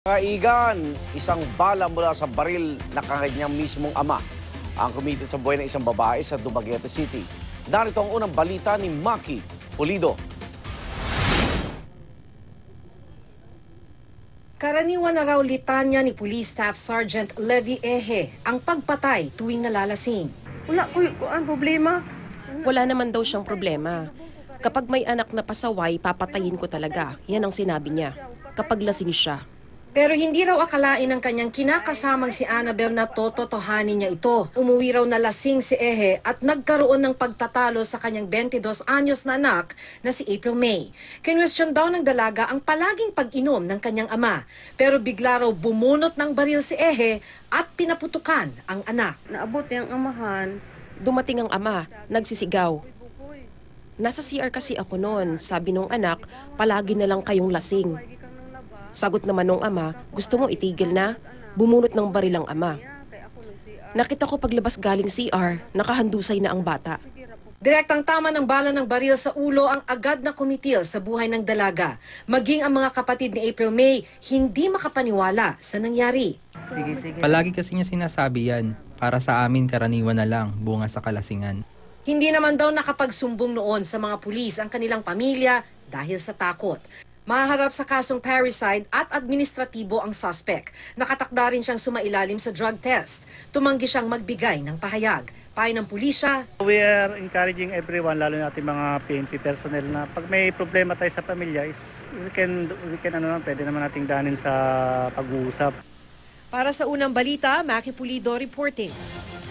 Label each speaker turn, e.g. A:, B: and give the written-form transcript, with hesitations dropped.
A: Kaigan, isang bala mula sa baril na kanyang mismong ama ang kumitil sa buhay ng isang babae sa Dumaguete City. Narito ang unang balita ni Maki Pulido.
B: Karaniwan na raw litanya ni Police Staff Sergeant Levy Eje ang pagpatay tuwing nalalasing.
C: Wala ko ang problema.
D: Wala naman daw siyang problema. Kapag may anak na pasaway, papatayin ko talaga. Yan ang sinabi niya. Kapag lasing siya.
B: Pero hindi raw akalain ng kanyang kinakasamang si Annabel na tototohanin niya ito. Umuwi raw na lasing si Eje at nagkaroon ng pagtatalo sa kanyang 22 anyos na anak na si April May. Kinwestiyon daw ng dalaga ang palaging pag-inom ng kanyang ama. Pero bigla raw bumunot ng baril si Eje at pinaputukan ang anak.
C: Naabot yung amahan.
D: Dumating ang ama, nagsisigaw. Nasa CR kasi ako noon, sabi nung anak, palagi na lang kayong lasing. Sagot naman nung ama, gusto mo itigil na? Bumunot ng baril ang ama. Nakita ko paglabas galing CR, nakahandusay na ang bata.
B: Direktang tama ng bala ng baril sa ulo ang agad na kumitil sa buhay ng dalaga. Maging ang mga kapatid ni April May hindi makapaniwala sa nangyari.
C: Sige.
E: Palagi kasi niya sinasabi yan, para sa amin karaniwan na lang, bunga sa kalasingan.
B: Hindi naman daw nakapagsumbong noon sa mga pulis ang kanilang pamilya dahil sa takot. Mahaharap sa kasong parricide at administratibo ang suspect. Nakatakda rin siyang sumailalim sa drug test. Tumanggi siyang magbigay ng pahayag. Payo ng pulisya.
F: We are encouraging everyone, lalo na ating mga PNP personnel, na pag may problema tayo sa pamilya, pwede naman nating danin sa pag-uusap.
B: Para sa unang balita, Maki Pulido reporting.